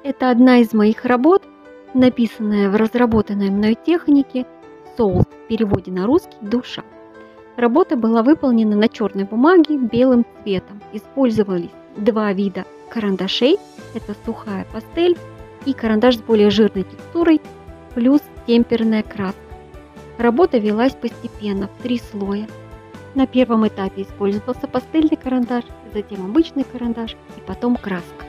Это одна из моих работ, написанная в разработанной мной технике Soul, в переводе на русский «душа». Работа была выполнена на черной бумаге белым цветом. Использовались два вида карандашей, это сухая пастель и карандаш с более жирной текстурой, плюс темперная краска. Работа велась постепенно в 3 слоя. На первом этапе использовался пастельный карандаш, затем обычный карандаш и потом краска.